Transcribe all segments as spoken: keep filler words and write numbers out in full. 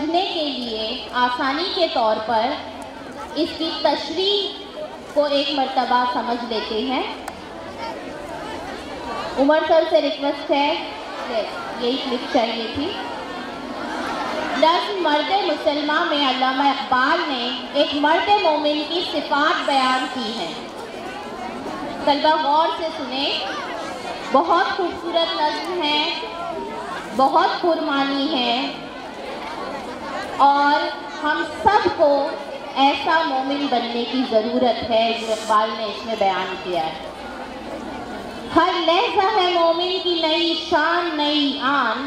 سمجھنے کے لیے آسانی کے طور پر اس کی تشریح کو ایک مرتبہ سمجھ لیتے ہیں۔ عمر سر سے ریکویسٹ ہے، یہی کلپ چاہیے تھی۔ نظم مرد مسلمہ میں علامہ اقبال نے ایک مرد مومن کی صفات بیان کی ہیں۔ طلبہ غور سے سنیں، بہت خوبصورت نظم ہے، بہت پرمعنی ہے، اور ہم سب کو ایسا مومن بننے کی ضرورت ہے جو اقبال نے اس میں بیان کیا ہے۔ ہر لہجہ ہے مومن کی نئی شان نئی آن،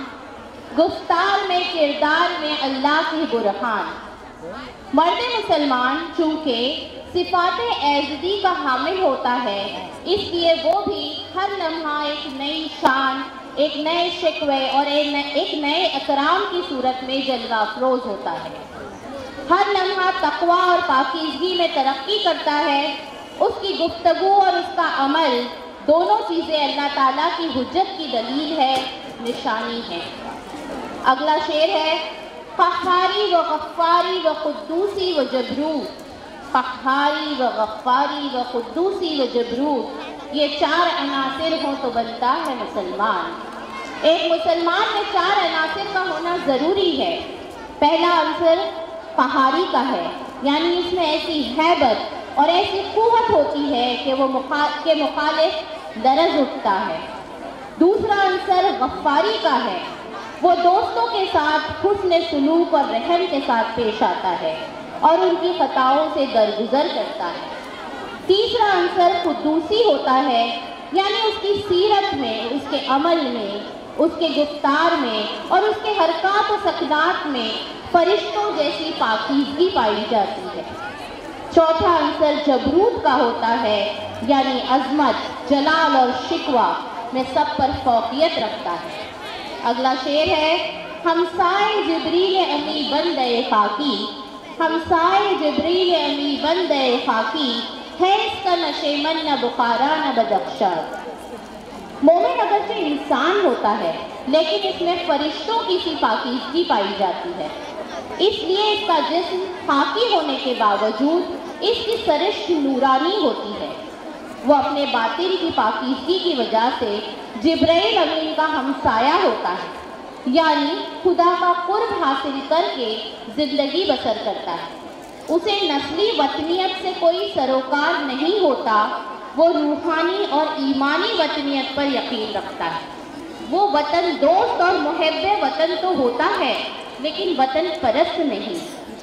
گفتار میں کردار میں اللہ کی برہان۔ مرد مسلمان چونکہ صفات ایزدی کا حامل ہوتا ہے، اس لیے وہ بھی ہر لمحہ ایک نئی شان، ایک نئے شکوے اور ایک نئے اکرام کی صورت میں جلوہ افروز ہوتا ہے۔ ہر لمحہ تقویٰ اور پاکیزگی میں ترقی کرتا ہے۔ اس کی گفتگو اور اس کا عمل دونوں چیزیں اللہ تعالیٰ کی حجت کی دلیل ہے، نشانی ہے۔ اگلا شعر ہے، قہاری و غفاری و قدوسی و جبروت، قہاری و غفاری و قدوسی و جبروت، یہ چار عناصر ہوں تو بنتا ہے مسلمان۔ ایک مسلمان میں چار عناصر کا ہونا ضروری ہے۔ پہلا عنصر قہاری کا ہے، یعنی اس میں ایسی ہیبت اور ایسی قوت ہوتی ہے کہ وہ کے مخالف لرز اٹھتا ہے۔ دوسرا عنصر غفاری کا ہے، وہ دوستوں کے ساتھ حسن سلوک اور رحم کے ساتھ پیش آتا ہے اور ان کی خطاؤں سے درگزر کرتا ہے۔ تیسرا عنصر قدوسی ہوتا ہے، یعنی اس کی سیرت میں، اس کے عمل میں، اس کے گفتار میں اور اس کے حرکات و سکنات میں فرشتوں جیسی پاکیزگی پائی جاتی ہے۔ چوتھا عنصر جبروت کا ہوتا ہے، یعنی عظمت، جلال اور شکوہ میں سب پر فوقیت رکھتا ہے۔ اگلا شعر ہے، ہمسائے جبریل امی بندے خاکی، ہمسائے جبریل امی بندے خاکی، ہے اس کا نشیمن نہ بخارا نہ بدخشا۔ مومن اگرچہ انسان ہوتا ہے لیکن اس میں فرشتوں کی سی پاکیزگی پائی جاتی ہے، اس لیے اس کا جسم خاکی ہونے کے باوجود اس کی سرشت نورانی ہوتی ہے۔ وہ اپنے باطن کی پاکیزگی کی وجہ سے جبرائیل امین کا ہمسایہ ہوتا ہے، یعنی خدا کا قرب حاصل کر کے زندگی بسر کرتا ہے۔ اسے نسلی وطنیت سے کوئی سروکار نہیں ہوتا، وہ روحانی اور ایمانی وطنیت پر یقین رکھتا ہے۔ وہ وطن دوست اور محب وطن تو ہوتا ہے لیکن وطن پرست نہیں۔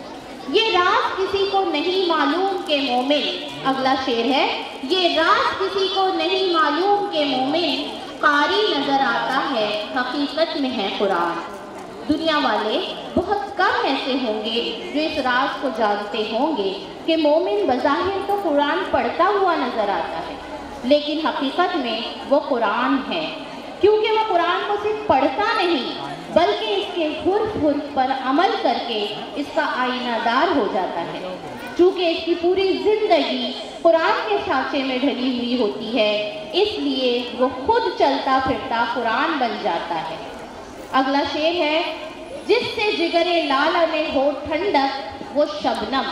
یہ راز کسی کو نہیں معلوم کہ مومن، اگلا شعر ہے، یہ راز کسی کو نہیں معلوم کہ مومن قاری نظر آتا ہے، حقیقت میں ہے قرآن۔ دنیا والے بہت کم ایسے ہوں گے جو اس راز کو جانتے ہوں گے کہ مومن بظاہر تو قرآن پڑھتا ہوا نظر آتا ہے لیکن حقیقت میں وہ قرآن ہے، کیونکہ وہ قرآن کو صرف پڑھتا نہیں بلکہ اس کے حرف حرف پر عمل کر کے اس کا آئینہ دار ہو جاتا ہے۔ چونکہ اس کی پوری زندگی قرآن کے سانچے میں ڈھلی ہوئی ہوتی ہے، اس لیے وہ خود چلتا پھرتا قرآن بن جاتا ہے۔ اگلا شعر ہے، جس سے جگر لالہ میں ہو ٹھنڈک وہ شبنم،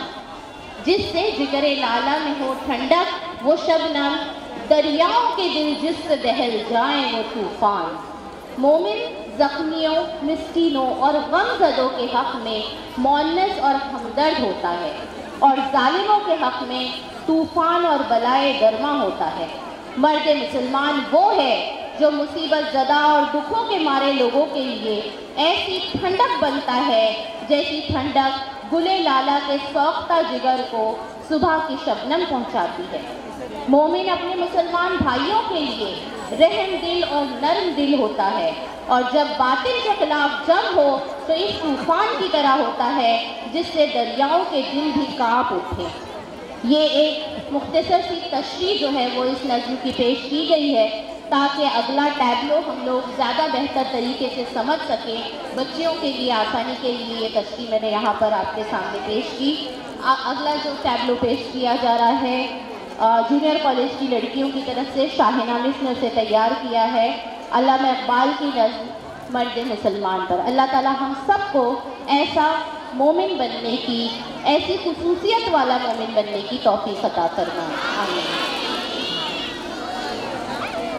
جس سے جگر لالہ میں ہو ٹھنڈک وہ شبنم، دریاؤں کے دل جس سے دہل جائیں وہ طوفان۔ مومن زخمیوں، مسکینوں اور غم زدوں کے حق میں مؤنث اور ہمدرد ہوتا ہے اور ظالموں کے حق میں طوفان اور بلائے گرما ہوتا ہے۔ مرد مسلمان وہ ہے جو مصیبت زدہ اور دکھوں کے مارے لوگوں کے لیے ایسی ٹھنڈک بنتا ہے جیسی ٹھنڈک گلے لالا کے سوختہ جگر کو صبح کی شبنم پہنچاتی ہے۔ مومن اپنے مسلمان بھائیوں کے لیے رحم دل اور نرم دل ہوتا ہے، اور جب باطل کے خلاف جنگ ہو تو اس طوفان کی طرح ہوتا ہے جس سے دریاؤں کے دل بھی کانپ اٹھے۔ یہ ایک مختصر سی تشریح جو ہے وہ اس نظم کی پیش کی گئی ہے تاکہ اگلا ٹیبلو ہم لوگ زیادہ بہتر طریقے سے سمجھ سکیں۔ بچیوں کے لیے آسانی کے لیے یہ تشریح میں نے یہاں پر آپ کے سامنے پیش کی۔ اگلا جو ٹیبلو پیش کیا جا رہا ہے جونیئر کالج کی لڑکیوں کی طرف سے، شاہنہ مس نے اسے تیار کیا ہے۔ علامہ اقبال کی نظم مرد مسلمان پر۔ اللہ تعالی ہم سب کو ایسا مومن بننے کی، ایسی خصوصیت والا مومن بننے کی توفیق عطا فرمائے، آمین۔